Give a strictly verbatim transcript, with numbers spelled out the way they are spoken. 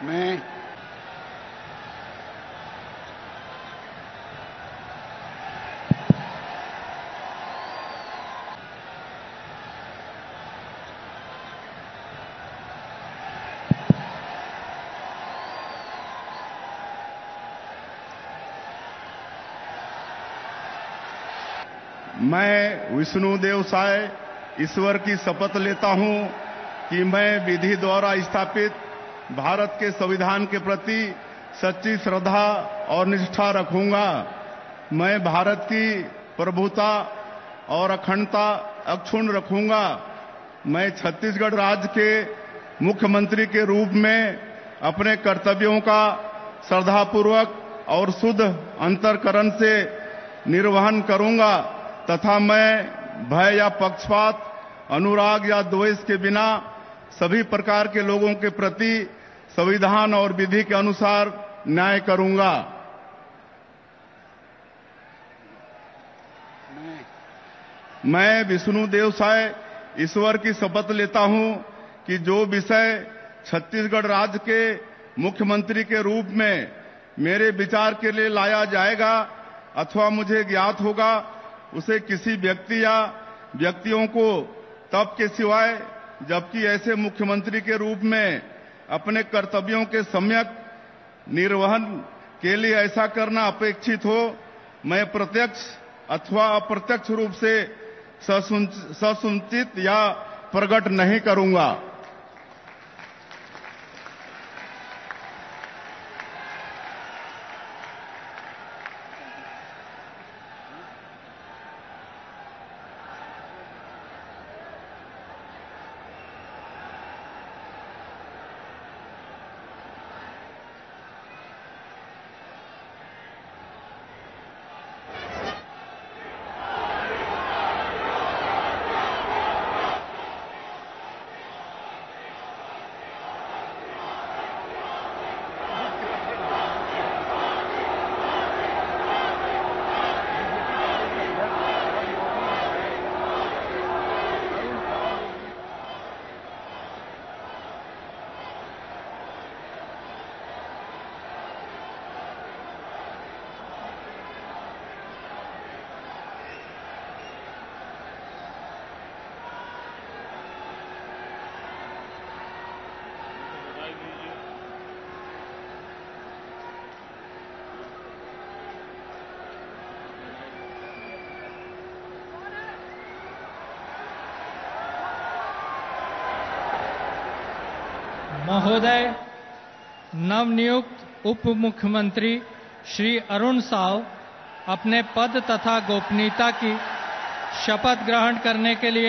मैं मैं विष्णुदेव साय ईश्वर की शपथ लेता हूं कि मैं विधि द्वारा स्थापित भारत के संविधान के प्रति सच्ची श्रद्धा और निष्ठा रखूंगा। मैं भारत की प्रभुता और अखंडता अक्षुण्ण रखूंगा। मैं छत्तीसगढ़ राज्य के मुख्यमंत्री के रूप में अपने कर्तव्यों का श्रद्धापूर्वक और शुद्ध अंतःकरण से निर्वहन करूंगा तथा मैं भय या पक्षपात, अनुराग या द्वेष के बिना सभी प्रकार के लोगों के प्रति संविधान और विधि के अनुसार न्याय करूंगा। मैं विष्णुदेव साय ईश्वर की शपथ लेता हूं कि जो विषय छत्तीसगढ़ राज्य के मुख्यमंत्री के रूप में मेरे विचार के लिए लाया जाएगा अथवा मुझे ज्ञात होगा, उसे किसी व्यक्ति या व्यक्तियों को तब के सिवाय जबकि ऐसे मुख्यमंत्री के रूप में अपने कर्तव्यों के सम्यक निर्वहन के लिए ऐसा करना अपेक्षित हो, मैं प्रत्यक्ष अथवा अप्रत्यक्ष रूप से ससुनिश्चित या प्रकट नहीं करूंगा। महोदय, नवनियुक्त उप मुख्यमंत्री श्री अरुण साव अपने पद तथा गोपनीयता की शपथ ग्रहण करने के लिए